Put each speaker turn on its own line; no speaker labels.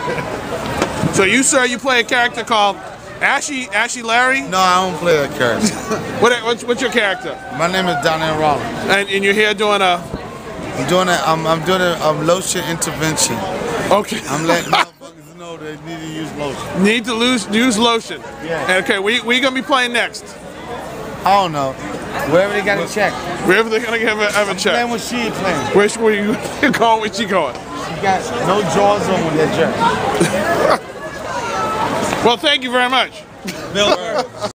So you, sir, you play a character called Ashy Larry?
No, I don't play that character.
What's your character?
My name is Donnell Rawlings.
And you're here doing a...
I'm doing a lotion intervention.
Okay.
I'm letting motherfuckers know they need to use lotion.
Need to use lotion.
Yeah.
Okay, where you gonna be playing next?
I don't know. Wherever they got a check.
Wherever they're gonna have a check.
Playing what she playing.
Where you going? Where she going?
She got no jaws on with that dress.
Well, thank you very much.
Bill.